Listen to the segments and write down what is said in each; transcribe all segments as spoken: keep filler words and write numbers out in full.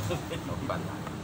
Obat.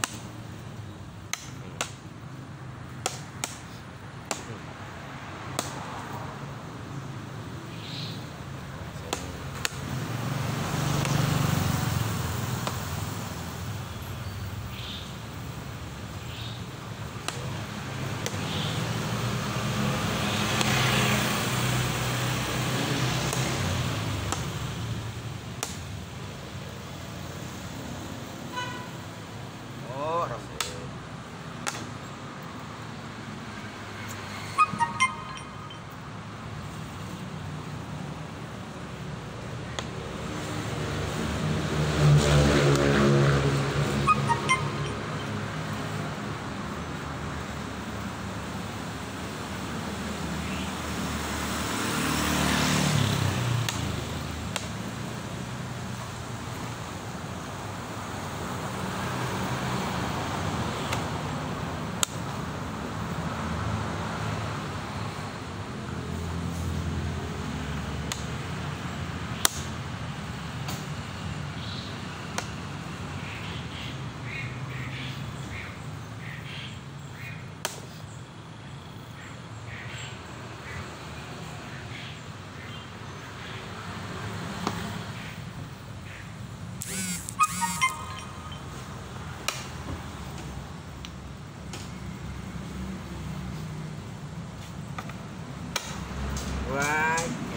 Wah,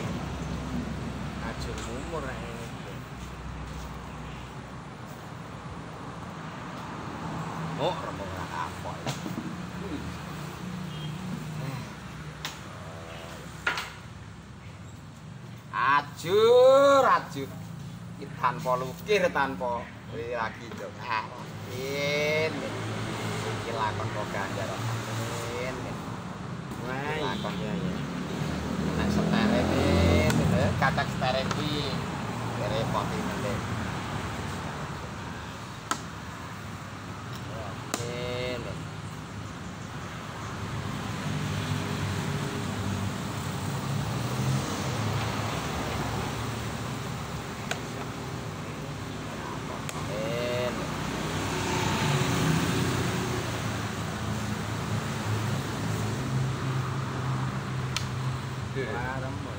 ajur umur ini. Oh, rembang apa ya? Ajur, ajur. Iki tanpa lukir, tanpa lagi dong. Ah, ini. Iki lakon kok ganjar. Ini. Wah, lakon ya ya. Nek seterek iki, katak seterek iki. Repot iki. Warem.